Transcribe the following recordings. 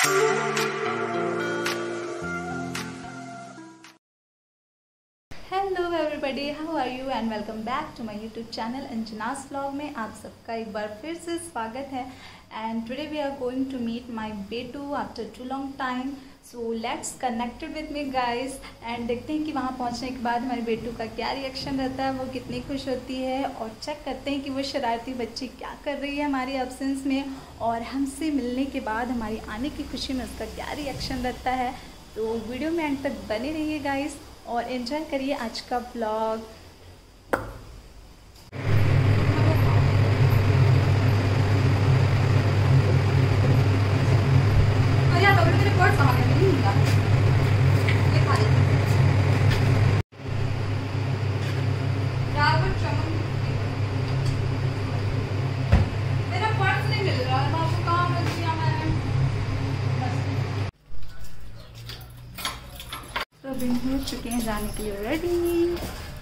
Hello everybody, how are you and welcome back to my YouTube channel Anjana's vlog में आप सबका एक बार फिर से स्वागत है। And today we are going to meet my बेटू after too long time. So let's connected with me guys and देखते हैं कि वहाँ पहुँचने के बाद हमारे बेटू का क्या रिएक्शन रहता है, वो कितनी खुश होती है, और चेक करते हैं कि वो शरारती बच्ची क्या कर रही है हमारी एब्सेंस में, और हमसे मिलने के बाद हमारी आने की खुशी में उसका क्या रिएक्शन रहता है। तो वीडियो में एंड तक बने रहिए गाइस और एंजॉय करिए आज का ब्लॉग। अभी हो चुके हैं जाने के लिए रेडी।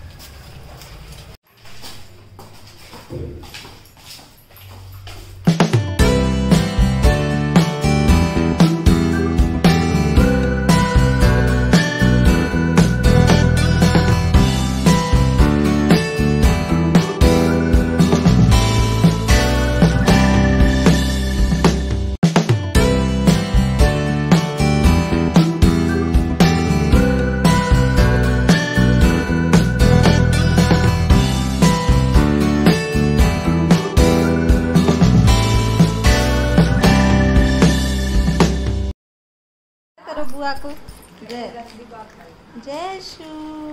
करो बुआ को जय जय शू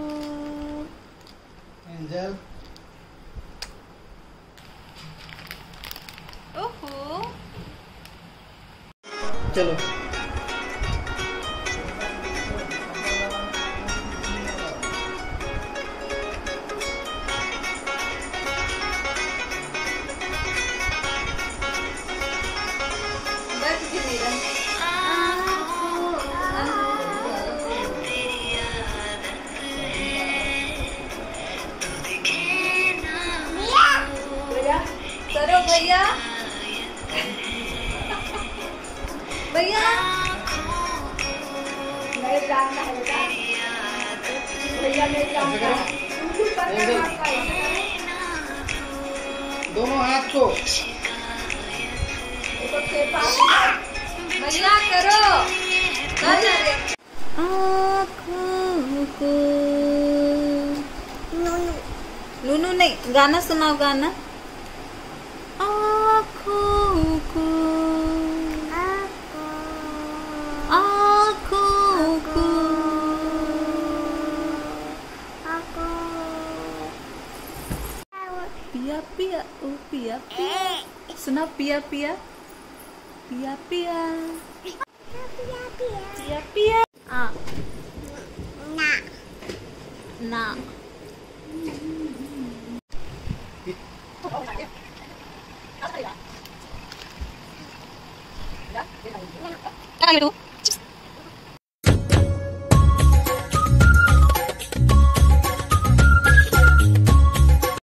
एंजल। ओहो चलो करो भैया भैया मेरे जानना है बेटा, भैया मेरे जानना है। दोनों हाथ को भैया करो आँखों को नूनू नहीं, गाना सुनाओ गाना। आँखों को आँखों को पिया पिया ओ पिया पिया, सुना पिया पिया पिया पिया पिया पिया आ ना ना क्या